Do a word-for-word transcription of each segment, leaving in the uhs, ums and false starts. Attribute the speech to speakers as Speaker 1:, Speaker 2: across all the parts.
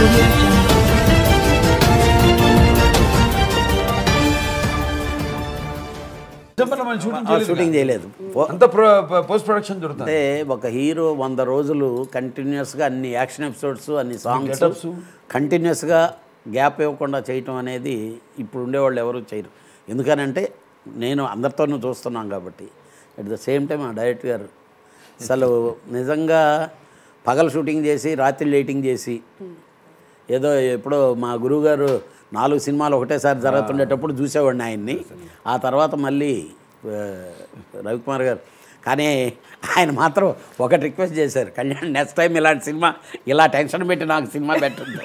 Speaker 1: Shooting చేయలేదు.
Speaker 2: Post production
Speaker 1: అంటే ఒక హీరో వంద రోజులు కంటిన్యూస్గా అన్ని యాక్షన్ ఎపిసోడ్స్ అన్ని సాంగ్స్ కంటిన్యూస్గా గ్యాప్ ఇవ్వకుండా చేయటం అనేది ఇప్పుడు ఉండేవాళ్ళు ఎవరు చేయరు. ఎందుకనంటే నేను అందరితోనూ చూస్తున్నాం కాబట్టి. అట్ ద సేమ్ టైం ఆ డైరెక్టర్ గారు అసలు నిజంగా పగలు షూటింగ్ చేసి రాత్రి లైటింగ్ చేసి ఏదో ఎప్పుడో మా గురువుగారు నాలుగు సినిమాలు ఒకటేసారి జరుగుతుండేటప్పుడు చూసేవాడిని ఆయన్ని. ఆ తర్వాత మళ్ళీ రవికుమార్ గారు కానీ ఆయన మాత్రం ఒకటి రిక్వెస్ట్ చేశారు, కళ్యాణ్ నెక్స్ట్ టైం ఇలాంటి సినిమా ఇలా టెన్షన్ పెట్టి నాకు సినిమా పెట్టండి.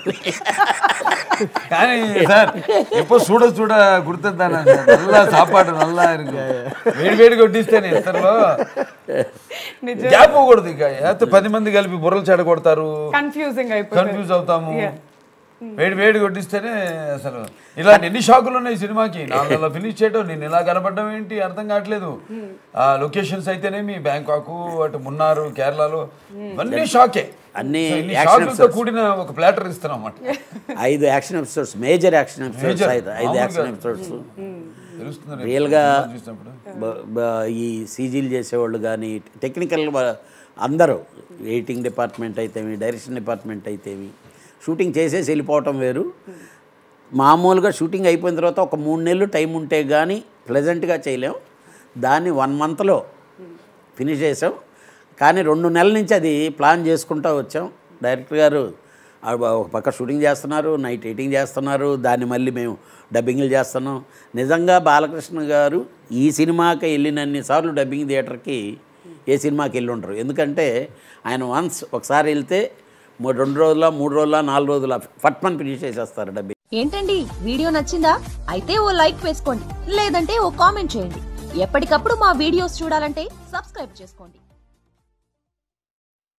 Speaker 2: కానీ సార్ ఎప్పుడు చూడ చూడ గుర్తుందాను నల్లా సాపాటు నల్లా వేడి వేడి కొట్టిస్తేనే ఇతరులో గ్యాప్ పోకూడదు. ఇక పది మంది కలిపి బుర్రలు చెడ కొడతారు,
Speaker 3: కన్ఫ్యూజింగ్
Speaker 2: కన్ఫ్యూజ్ అవుతాము. వేడి వేడి కొట్టిస్తేనే అసలు ఇలాంటి ఎన్ని షాకులు ఉన్నాయి సినిమాకి. నాలుగు ఫినిష్ చేయడం, నేను ఇలా కనపడడం ఏంటి అర్థం కావట్లేదు. ఆ లొకేషన్స్ అయితేనేమి బ్యాంకాక్, అటు మున్నారు, కేరళలో ఇవన్నీ షాకే.
Speaker 1: అన్ని
Speaker 2: షాకులతో కూడిన ఒక ప్లాటర్ ఇస్తున్నాం అన్నమాట.
Speaker 1: ఐదు action episodes, major action episodes, ఐదు యాక్షన్ ఎపిసోడ్స్. రియల్గా ఈ సీజీలు చేసేవాళ్ళు కానీ టెక్నికల్ అందరూ, ఎడిటింగ్ డిపార్ట్మెంట్ అయితేమి, డైరెక్షన్ డిపార్ట్మెంట్ అయితేమి, షూటింగ్ చేసేసి వెళ్ళిపోవటం వేరు. మామూలుగా షూటింగ్ అయిపోయిన తర్వాత ఒక మూడు నెలలు టైం ఉంటే కానీ ప్లెజెంట్గా చేయలేం. దాన్ని వన్ మంత్లో ఫినిష్ చేసాం. కానీ రెండు నెలల నుంచి అది ప్లాన్ చేసుకుంటూ వచ్చాం. డైరెక్టర్ గారు ఒక పక్క షూటింగ్ చేస్తున్నారు, నైట్ ఎడిటింగ్ చేస్తున్నారు, దాన్ని మళ్ళీ మేము డబ్బింగ్లు చేస్తున్నాం. నిజంగా బాలకృష్ణ గారు ఈ సినిమాకి వెళ్ళినన్ని సార్లు డబ్బింగ్ థియేటర్కి ఏ సినిమాకి వెళ్ళి ఉండరు. ఎందుకంటే ఆయన వన్స్ ఒకసారి వెళ్తే రెండు రోజుల మూడు రోజుల నాలుగు రోజుల ఫట్మన్ ఫినిష్ చేసేస్తారు డబ్బింగ్.
Speaker 4: ఏంటండి వీడియో నచ్చిందా? అయితే ఓ లైక్ వేసుకోండి, లేదంటే ఓ కామెంట్ చేయండి. ఎప్పటికప్పుడు మా వీడియోస్ చూడాలంటే సబ్స్క్రైబ్ చేసుకోండి.